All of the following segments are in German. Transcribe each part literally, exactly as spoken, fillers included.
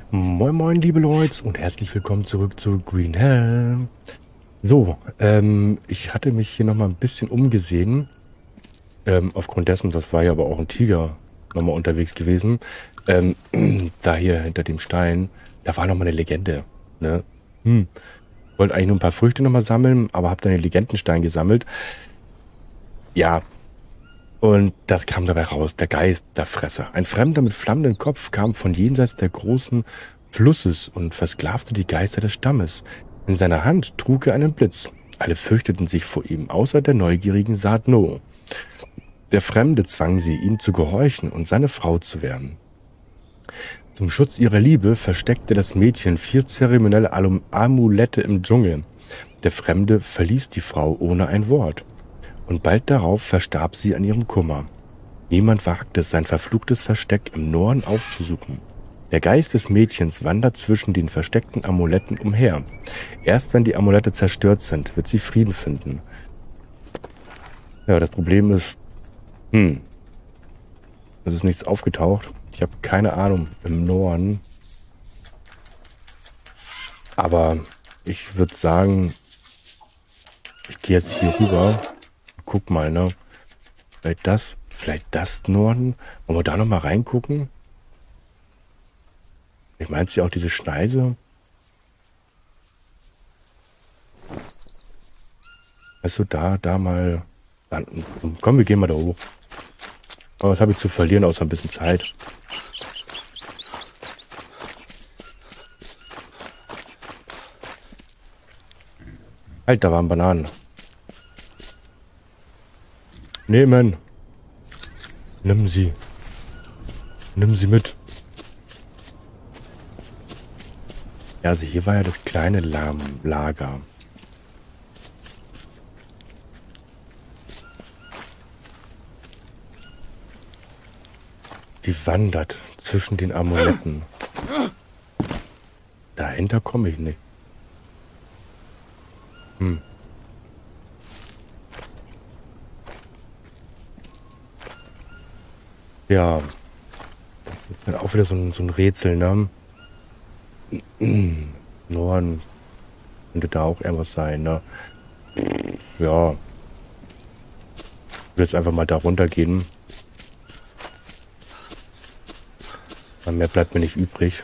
Moin moin liebe Leute und herzlich willkommen zurück zu Green Hell. So, ähm, ich hatte mich hier nochmal ein bisschen umgesehen. Ähm, aufgrund dessen, das war ja aber auch ein Tiger nochmal unterwegs gewesen. Ähm, da hier hinter dem Stein, da war nochmal eine Legende. Ne? Hm. Wollte eigentlich nur ein paar Früchte nochmal sammeln, aber habe dann den Legendenstein gesammelt. Ja, und das kam dabei raus, der Geist der Fresser. Ein Fremder mit flammendem Kopf kam von jenseits der großen Flusses und versklavte die Geister des Stammes. In seiner Hand trug er einen Blitz. Alle fürchteten sich vor ihm, außer der neugierigen Sadno. Der Fremde zwang sie, ihm zu gehorchen und seine Frau zu werden. Zum Schutz ihrer Liebe versteckte das Mädchen vier zeremonielle Amulette im Dschungel. Der Fremde verließ die Frau ohne ein Wort. Und bald darauf verstarb sie an ihrem Kummer. Niemand wagte es, sein verfluchtes Versteck im Norden aufzusuchen. Der Geist des Mädchens wandert zwischen den versteckten Amuletten umher. Erst wenn die Amulette zerstört sind, wird sie Frieden finden. Ja, das Problem ist, hm, es ist nichts aufgetaucht. Ich habe keine Ahnung im Norden. Aber ich würde sagen, ich gehe jetzt hier rüber. Guck mal, ne? Vielleicht das, vielleicht das Norden. Wollen wir da nochmal reingucken? Ich meinte ja auch diese Schneise. Weißt du, da, da mal landen. Komm, wir gehen mal da hoch. Aber was habe ich zu verlieren, außer ein bisschen Zeit? Halt, da waren Bananen. Nehmen. Nimm sie. Nimm sie mit. Ja, also hier war ja das kleine Lager. Die wandert zwischen den Amuletten. Dahinter komme ich nicht. Hm. Ja, das ist dann auch wieder so ein, so ein Rätsel, ne? Norden könnte da auch irgendwas sein, ne? Ja. Ich will jetzt einfach mal da runter gehen. Mehr bleibt mir nicht übrig.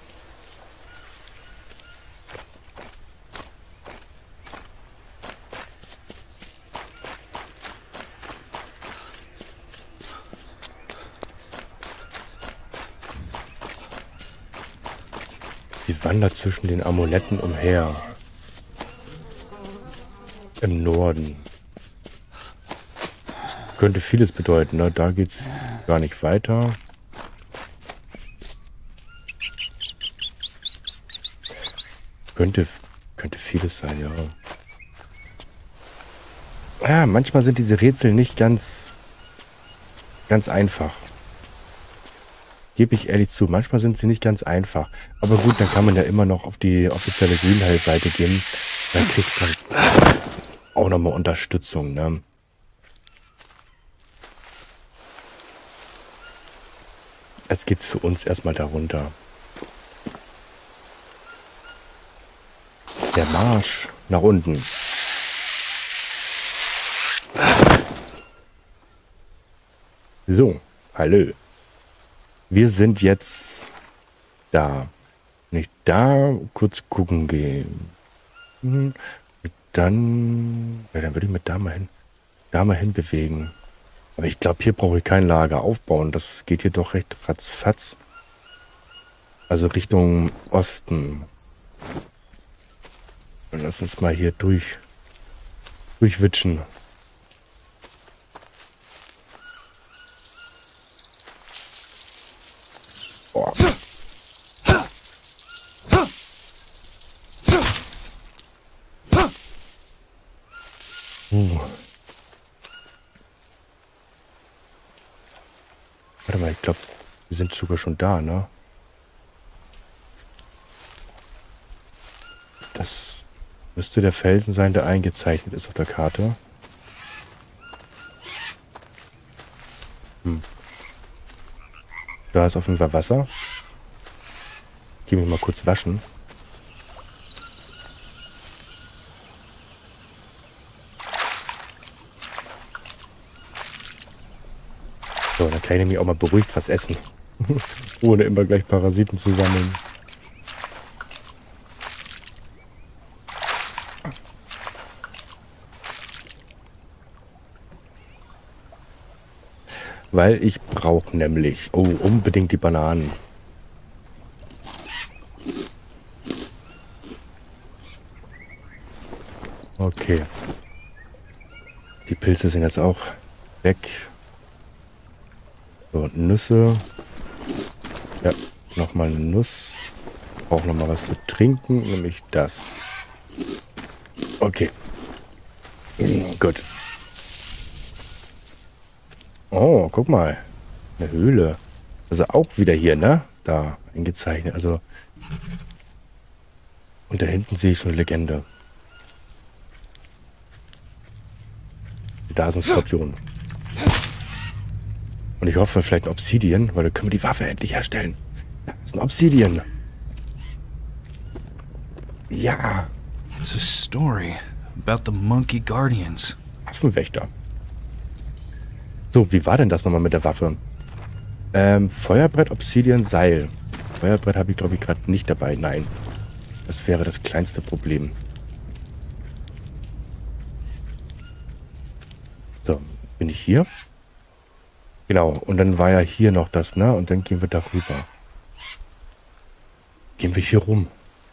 Sie wandert zwischen den Amuletten umher. Im Norden. Das könnte vieles bedeuten, ne? Da geht's gar nicht weiter. Könnte, könnte vieles sein, ja. Ja, manchmal sind diese Rätsel nicht ganz, ganz einfach. Gebe ich ehrlich zu. Manchmal sind sie nicht ganz einfach. Aber gut, dann kann man ja immer noch auf die offizielle Green Hell Seite gehen. Dann kriegt man auch nochmal Unterstützung, ne? Jetzt geht's für uns erstmal darunter. Der Marsch nach unten. So, hallo. Wir sind jetzt da. Nicht da, kurz gucken gehen. Hm, dann, ja, dann würde ich mit da mal hin, da mal hin bewegen. Aber ich glaube, hier brauche ich kein Lager aufbauen. Das geht hier doch recht ratzfatz. Also Richtung Osten. Und lass uns mal hier durch, durchwitschen. Boah. Uh. Warte mal, ich glaube, wir sind sogar schon da, ne? Das müsste der Felsen sein, der eingezeichnet ist auf der Karte. Hm. Da ist auf jeden Fall Wasser. gehe mich mal kurz waschen. So, dann kann ich nämlich auch mal beruhigt was essen. Ohne immer gleich Parasiten zu sammeln. Weil ich brauche nämlich, oh, unbedingt die Bananen. Okay. Die Pilze sind jetzt auch weg. So, Nüsse. Ja, nochmal eine Nuss. Brauche nochmal was zu trinken, nämlich das. Okay. Gut. Oh, guck mal. Eine Höhle. Also auch wieder hier, ne? Da eingezeichnet. Also. Und da hinten sehe ich schon Legende. Da ist ein Skorpion. Und ich hoffe vielleicht ein Obsidian, weil dann können wir die Waffe endlich herstellen. Da ist ein Obsidian. Ja. It's a story about the Monkey Guardians. Waffenwächter. So, wie war denn das nochmal mit der Waffe? Ähm, Feuerbrett, Obsidian, Seil. Feuerbrett habe ich, glaube ich, gerade nicht dabei. Nein. Das wäre das kleinste Problem. So, bin ich hier? Genau, und dann war ja hier noch das, ne? Und dann gehen wir darüber. Gehen wir hier rum.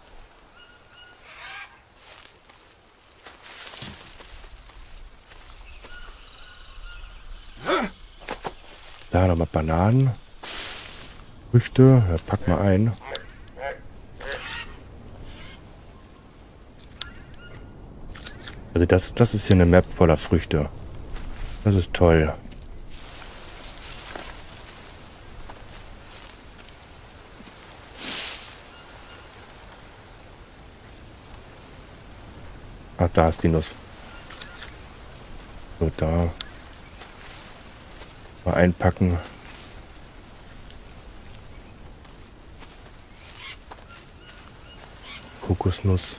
Da nochmal Bananen. Früchte. Ja, pack mal ein. Also das, das ist hier eine Map voller Früchte. Das ist toll. Ach, da ist die Nuss. So, da. Mal einpacken. Kokosnuss.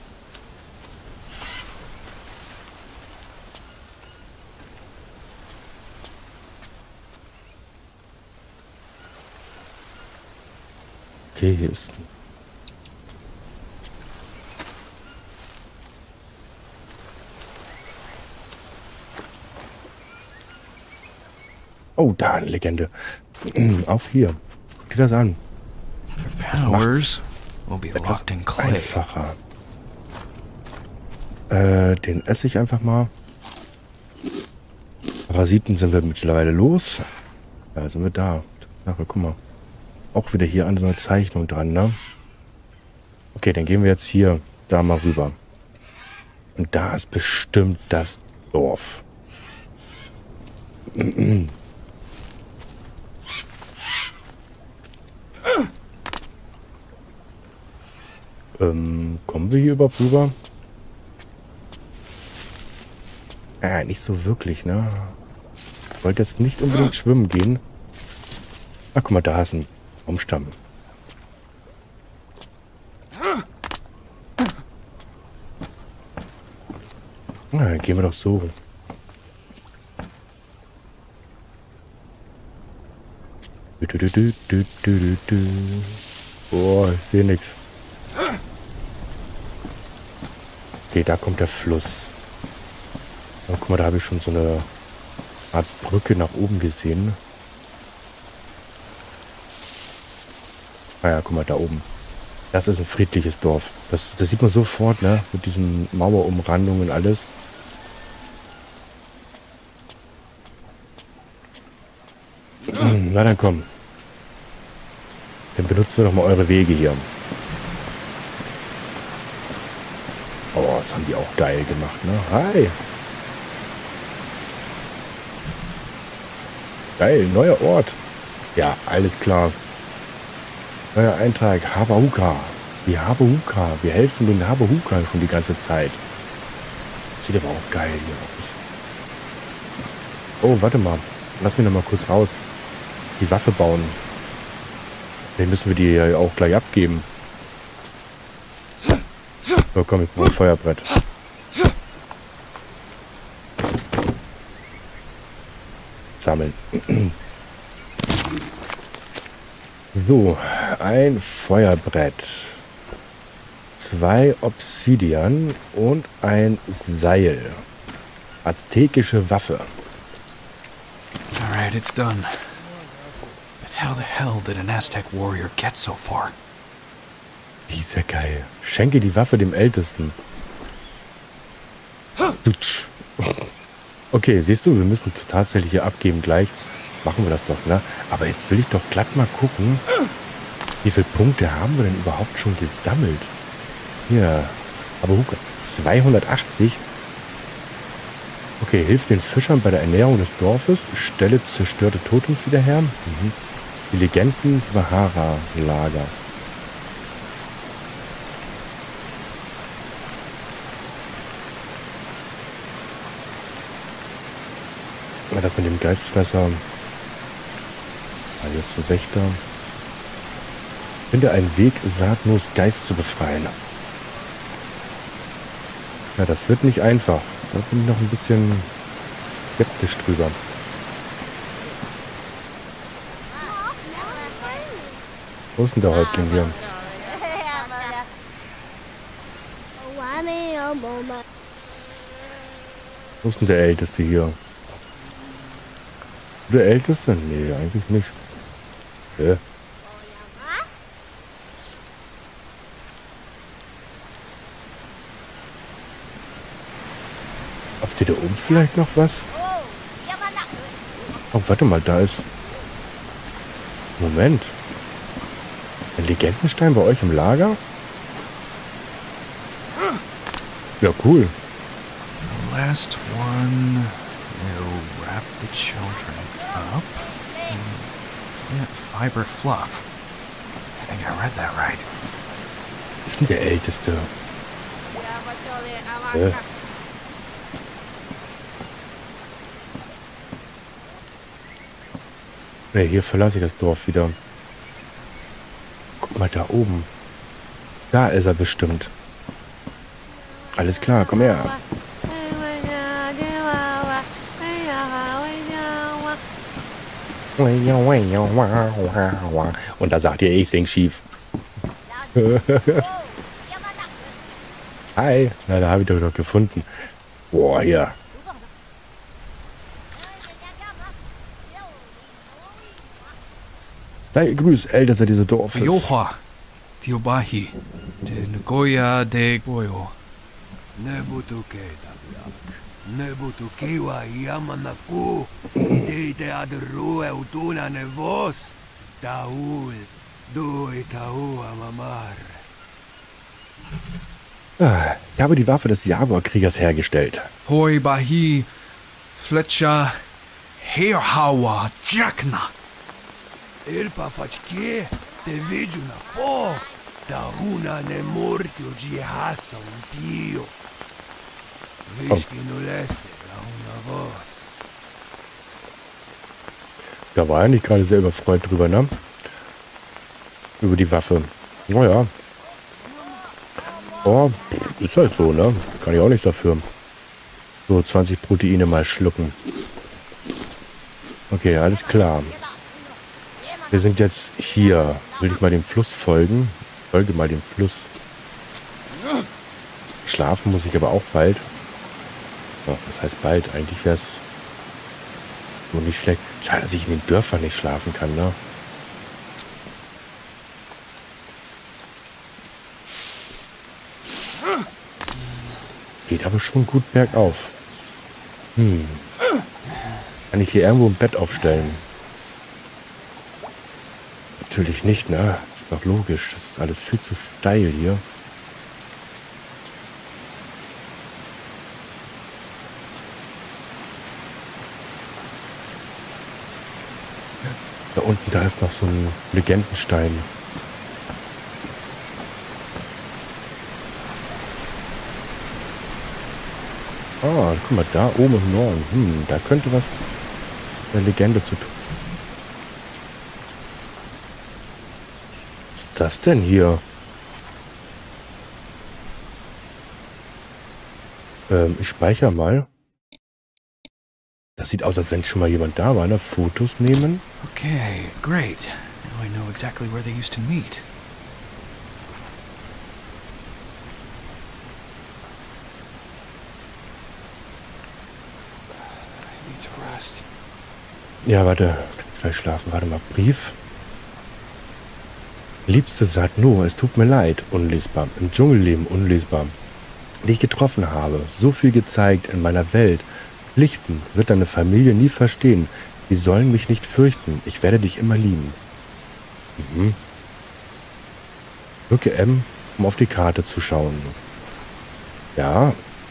Okay, hier ist... Oh, da eine Legende. Auch hier. Guck dir das an. Das Powers will be etwas locked in clay. einfacher. Äh, den esse ich einfach mal. Parasiten sind wir mittlerweile los. Da sind wir da. Ach, guck mal. Auch wieder hier an so einer Zeichnung dran, ne? Okay, dann gehen wir jetzt hier da mal rüber. Und da ist bestimmt das Dorf. ähm, kommen wir hier überhaupt rüber? Äh, nicht so wirklich, ne? Ich wollte jetzt nicht unbedingt schwimmen gehen. Ach, guck mal, da ist ein Baumstamm. Na, dann gehen wir doch so. Du, du, du, du, du, du. Boah, ich sehe nichts. Okay, da kommt der Fluss. Oh, guck mal, da habe ich schon so eine Art Brücke nach oben gesehen. Ah ja, guck mal, da oben. Das ist ein friedliches Dorf. Das, das sieht man sofort, ne? Mit diesen Mauerumrandungen und alles. Na dann komm. Dann benutzen wir doch mal eure Wege hier. Oh, das haben die auch geil gemacht, ne? Hi. Geil, neuer Ort. Ja, alles klar. Neuer Eintrag, Habahuka. Die Habahuka. Wir helfen den Habahuka schon die ganze Zeit. Sieht aber auch geil hier aus. Oh, warte mal. Lass mich noch mal kurz raus. Die Waffe bauen. Dann müssen wir die ja auch gleich abgeben. So, komm, ich brauche ein Feuerbrett. Sammeln. So, ein Feuerbrett. Zwei Obsidian und ein Seil. Aztekische Waffe. Alright, it's done. But how the hell did an Aztec warrior get so far? Die ist ja geil. Schenke die Waffe dem Ältesten. Dutsch. Okay, siehst du, wir müssen tatsächlich hier abgeben gleich. Machen wir das doch, ne? Aber jetzt will ich doch glatt mal gucken, wie viele Punkte haben wir denn überhaupt schon gesammelt? Ja, aber hucke, zweihundertachtzig. Okay, hilft den Fischern bei der Ernährung des Dorfes, stelle zerstörte Totems wieder her. Mhm. Die Legenden Vahara-Lager. Das mit dem Geistfresser. Ah, jetzt ein Wächter. Finde einen Weg, Satnus Geist zu befreien. Ja, das wird nicht einfach. Da bin ich noch ein bisschen skeptisch drüber. Wo ist denn der Häuptling hier? Wo ist denn der Älteste hier? Der Älteste? Nee, eigentlich nicht. Hä? Habt ihr da oben vielleicht noch was? Oh, warte mal, da ist... Moment. Ein Legendenstein bei euch im Lager? Ja, cool. The last one will wrap the children up in plant fiber fluff. I think I read that right. Ist denn der Älteste? Äh. Ne, hier verlasse ich das Dorf wieder. Guck mal da oben. Da ist er bestimmt. Alles klar, komm her. Und da sagt ihr, ich sing schief. Hi. Na, da habe ich doch noch gefunden. Boah, hier. Sei grüß, ältester dieses Dorfes. Yoha, Tiobahi, de Nagoya de Goyo. Nebutuke tablak. Nebutukiwa yamanaku. Deite adrue utuna nevos. Taul. Dui tau amamar. Ich habe die Waffe des Jaguar-Kriegers hergestellt. Hoi Bahi, Fletcher, Heohawa, Jackna. Ilpa facchie. Te viguna po. Tauna ne mortio jihasa un pio. Vishkinulese launa vos. Da war er nicht gerade sehr überfreut drüber, ne? Über die Waffe. Naja. Oh, ist halt so, ne? Kann ich auch nichts dafür. So, zwanzig Proteine mal schlucken. Okay, alles klar. Wir sind jetzt hier. Will ich mal dem Fluss folgen? Folge mal dem Fluss. Schlafen muss ich aber auch bald. Ja, das heißt bald. Eigentlich wäre es so nicht schlecht. Schade, dass ich in den Dörfern nicht schlafen kann, ne? Geht aber schon gut bergauf. Hm. Kann ich hier irgendwo ein Bett aufstellen? Natürlich nicht, ne? Ist doch logisch. Das ist alles viel zu steil hier. Da unten, da ist noch so ein Legendenstein. Ah, guck mal, da oben im Norden. Hm, da könnte was mit der Legende zu tun. Was ist das denn hier? Ähm, ich speichere mal. Das sieht aus, als wenn schon mal jemand da war, ne? Fotos nehmen. Okay, great. Now I know exactly where they used to meet. I need to rest. Ja, warte. Kannst gleich schlafen. Warte mal. Brief. Liebste Satno, es tut mir leid. Unlesbar. Im Dschungelleben unlesbar. Die ich getroffen habe. So viel gezeigt in meiner Welt. Pflichten wird deine Familie nie verstehen. Sie sollen mich nicht fürchten. Ich werde dich immer lieben. Mhm. Drücke M, um auf die Karte zu schauen. Ja.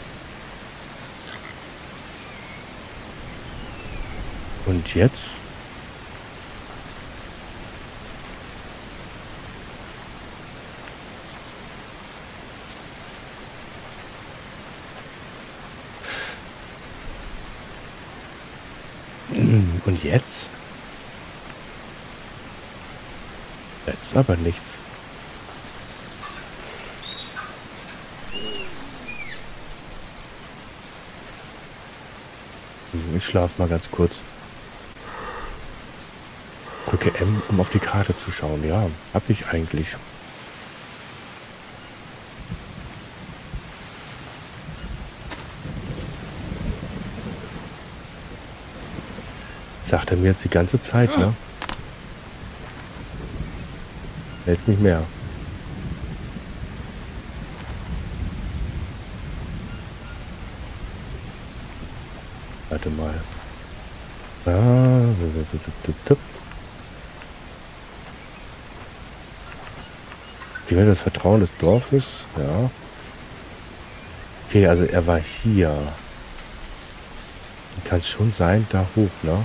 Und jetzt? Und jetzt? Jetzt aber nichts. Ich schlafe mal ganz kurz. Drücke M, um auf die Karte zu schauen. Ja, hab ich eigentlich. Sagt er mir jetzt die ganze Zeit, ne? Jetzt nicht mehr. Warte mal. Ah, gewinne das Vertrauen des Dorfes, ja. Okay, also er war hier. Kann es schon sein, da hoch, ne?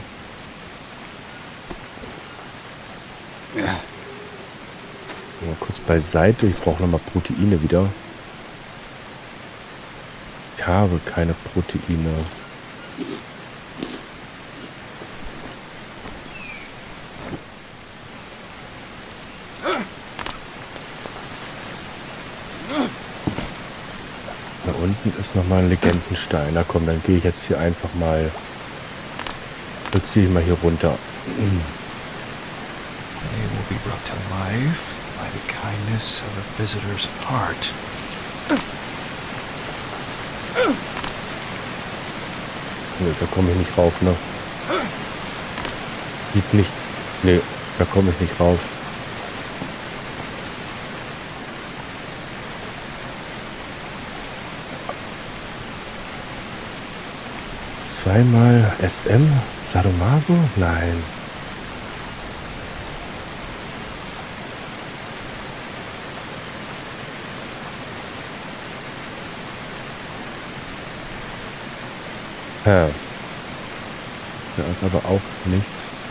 Ja. Mal kurz beiseite. Ich brauche nochmal Proteine wieder. Ich habe keine Proteine. Da unten ist nochmal ein Legendenstein. Na komm, dann gehe ich jetzt hier einfach mal. Jetzt ziehe ich mal hier runter. They will be brought to life by the kindness of a visitor's heart. Nee, da komme ich nicht rauf, ne? Sieht nicht. Nee, da komme ich nicht rauf. Zweimal S M? Sadomaso? Nein. Ja. Da ist aber auch nichts.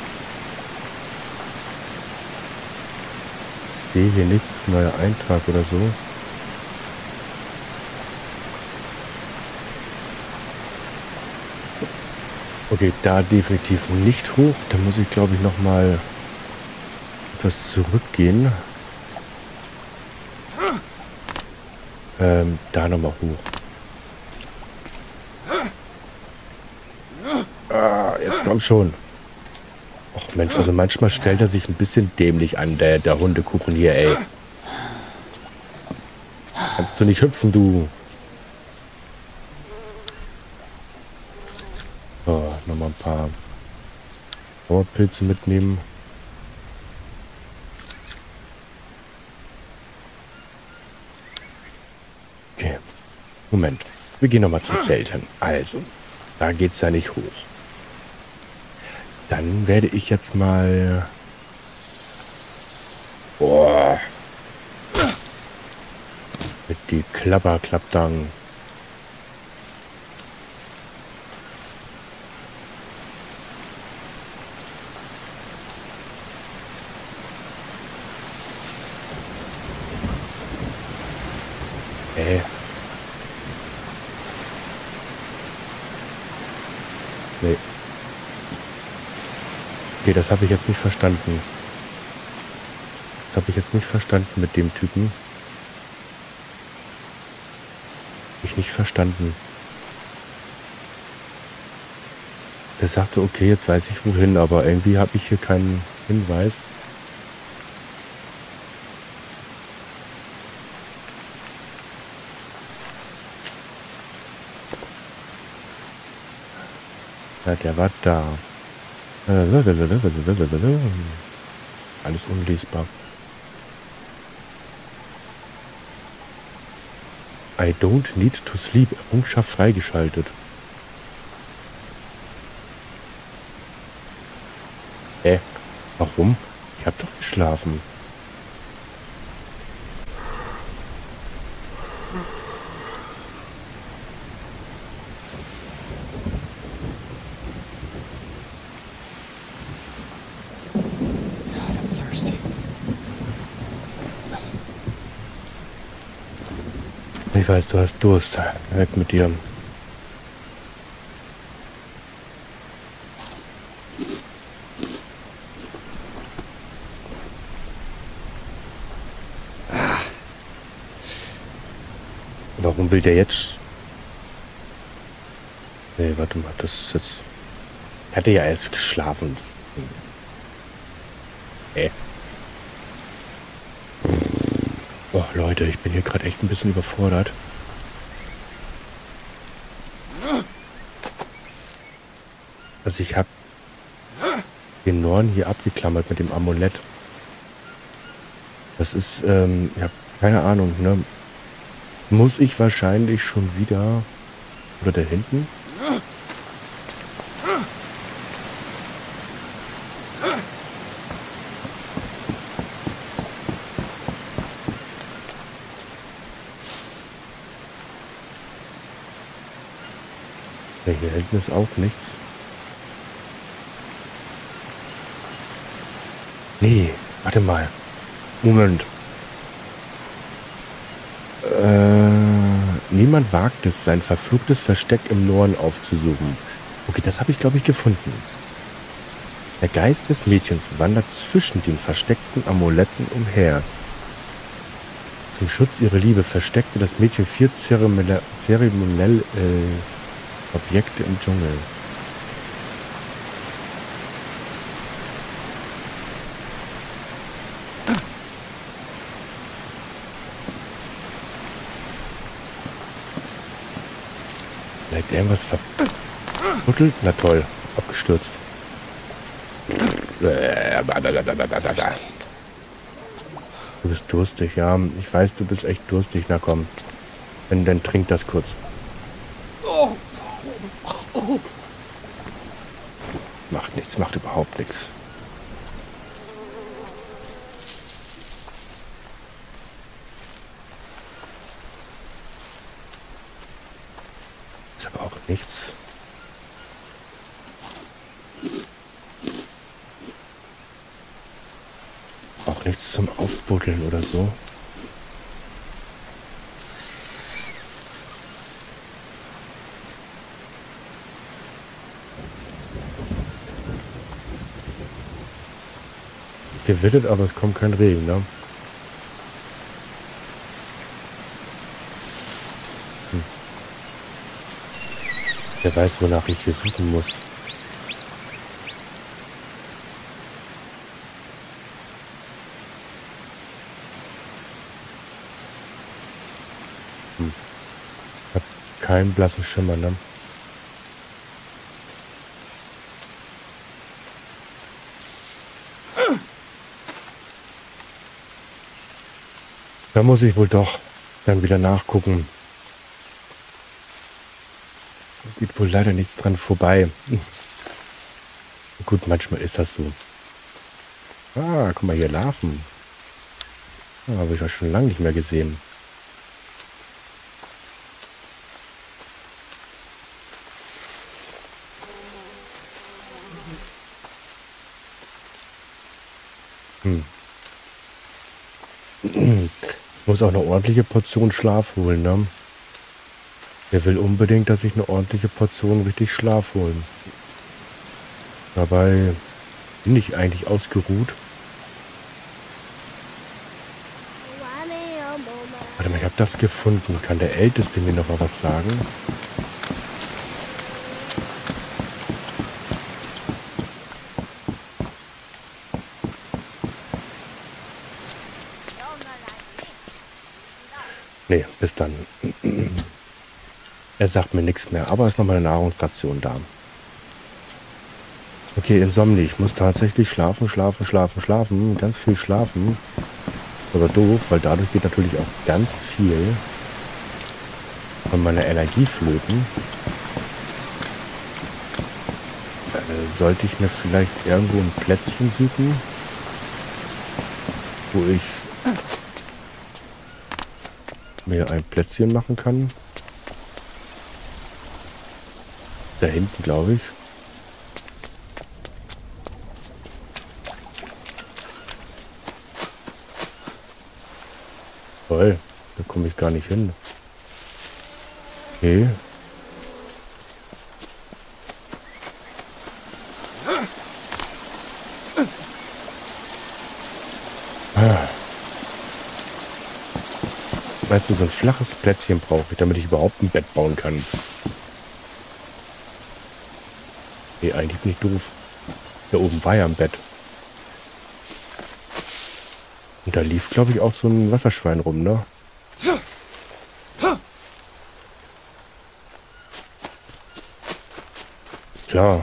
Ich sehe hier nichts, neuer Eintrag oder so. Okay, da definitiv nicht hoch. Da muss ich, glaube ich, noch mal etwas zurückgehen. Ähm, da noch mal hoch. Ah, jetzt komm schon. Och Mensch, also manchmal stellt er sich ein bisschen dämlich an, der, der Hundekuchen hier, ey. Kannst du nicht hüpfen, du. So, nochmal ein paar Sauerpilze mitnehmen. Okay, Moment. Wir gehen nochmal zum Zelten. Also, da geht's ja nicht hoch. Dann werde ich jetzt mal... Boah. Mit die Klapper-Klappdang. Äh. Nee. Okay, das habe ich jetzt nicht verstanden. Das habe ich jetzt nicht verstanden mit dem Typen. Ich nicht verstanden. Der sagte, okay, jetzt weiß ich wohin, aber irgendwie habe ich hier keinen Hinweis. Ja, der war da. Alles unlesbar. I don't need to sleep. Errungenschaft freigeschaltet. Hä? Äh, warum? Ich hab doch geschlafen. God, I'm thirsty. Ich weiß, du hast Durst. Weg mit dir. Warum will der jetzt? Nee, warte mal, das ist jetzt... Ich hatte ja erst geschlafen. Äh. Oh, Leute, ich bin hier gerade echt ein bisschen überfordert. Also ich habe den Norn hier abgeklammert mit dem Amulett. Das ist, ähm, ich habe keine Ahnung, ne? Muss ich wahrscheinlich schon wieder... Oder da hinten? Ja, hier hinten ist auch nichts. Nee, warte mal. Moment. Äh, niemand wagt es, sein verfluchtes Versteck im Norden aufzusuchen. Okay, das habe ich, glaube ich, gefunden. Der Geist des Mädchens wandert zwischen den versteckten Amuletten umher. Zum Schutz ihrer Liebe versteckte das Mädchen vier zeremoniell, zeremoniell äh, Objekte im Dschungel. Vielleicht irgendwas verbuddelt? Na toll, abgestürzt. Du bist durstig, ja. Ich weiß, du bist echt durstig. Na komm. Dann, dann trink das kurz. Macht nichts, macht überhaupt nichts. Ist aber auch nichts. Auch nichts zum Aufbuddeln oder so. Gewittet, aber es kommt kein Regen, ne? Hm. Wer weiß, wonach ich hier suchen muss. Hm. Ich hab keinen blassen Schimmer, ne? Da muss ich wohl doch dann wieder nachgucken. Geht wohl leider nichts dran vorbei. Gut, manchmal ist das so. Ah, guck mal hier, Larven. Ah, habe ich ja schon lange nicht mehr gesehen. Hm. Ich muss auch eine ordentliche Portion Schlaf holen, ne? Der will unbedingt, dass ich eine ordentliche Portion richtig Schlaf holen. Dabei bin ich eigentlich ausgeruht. Warte mal, ich habe das gefunden. Kann der Älteste mir noch mal was sagen? Nee, bis dann. Er sagt mir nichts mehr, aber ist noch mal eine Nahrungsration da. Okay, Insomnie. Ich muss tatsächlich schlafen, schlafen, schlafen, schlafen. Ganz viel schlafen. Aber doof, weil dadurch geht natürlich auch ganz viel von meiner Energie flöten. Äh, sollte ich mir vielleicht irgendwo ein Plätzchen suchen, wo ich mir ein Plätzchen machen kann. Da hinten, glaube ich. Toll, da komme ich gar nicht hin. Okay. Ah. Weißt du, so ein flaches Plätzchen brauche ich, damit ich überhaupt ein Bett bauen kann. Nee, eigentlich bin ich doof. Da oben war ja ein Bett. Und da lief, glaube ich, auch so ein Wasserschwein rum, ne? Klar.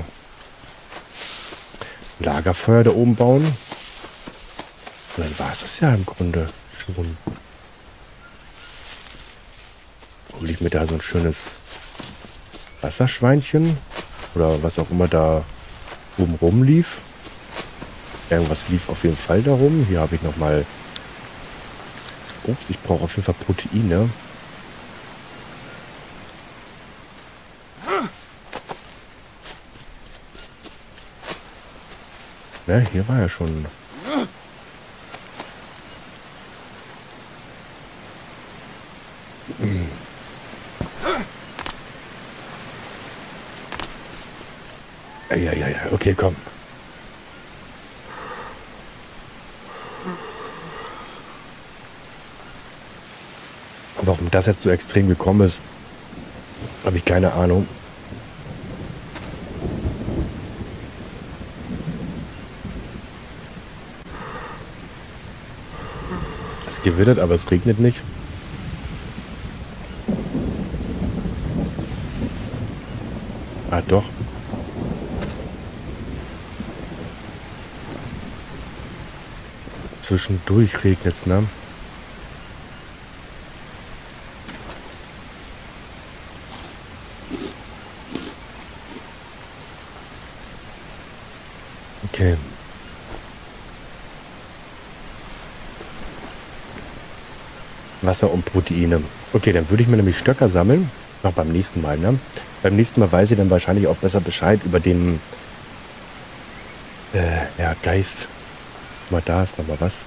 Lagerfeuer da oben bauen. Und dann war es das ja im Grunde schon. Hol ich mir da so ein schönes Wasserschweinchen. Oder was auch immer da oben rum lief. Irgendwas lief auf jeden Fall darum. Hier habe ich nochmal... Ups, ich brauche auf jeden Fall Proteine. Ja, hier war ja schon... Hm. Ja, ja, ja, okay, komm. Warum das jetzt so extrem gekommen ist, habe ich keine Ahnung. Es gewittert, aber es regnet nicht. Ah, doch. Zwischendurch regnet es, ne? Okay. Wasser und Proteine. Okay, dann würde ich mir nämlich Stöcker sammeln. Noch beim nächsten Mal, ne? Beim nächsten Mal weiß ich dann wahrscheinlich auch besser Bescheid über den äh, ja, Geist. Mal da ist noch mal was.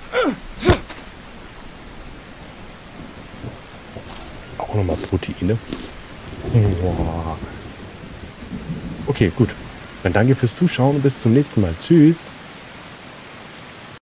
Auch noch mal Proteine. Okay, gut. Dann danke fürs Zuschauen und bis zum nächsten Mal. Tschüss.